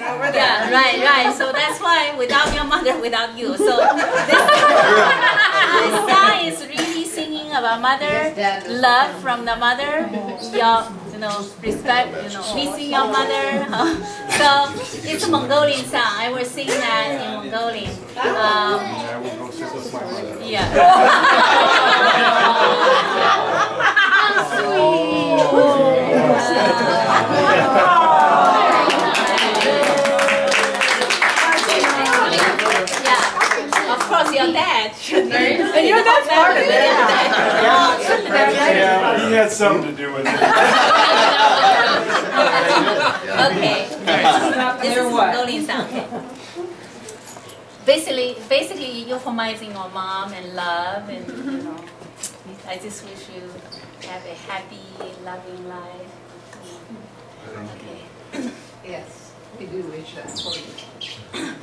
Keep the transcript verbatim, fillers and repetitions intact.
over there. Yeah, right, right. So that's why without your mother, without you. So this, this song is really singing about mother, love from the mother, your, you know, respect, you know, missing your mother. So it's a Mongolian song. I will sing that in Mongolian. Um, yeah. Of course, your dad should be. And your dad's part of it. Yeah, he had something to do with it. Okay. This is Mongolian sound. Okay. Basically, basically, euphemizing your mom and love, and you know, I just wish you have a happy, loving life. Okay. Yes, we do wish that for you.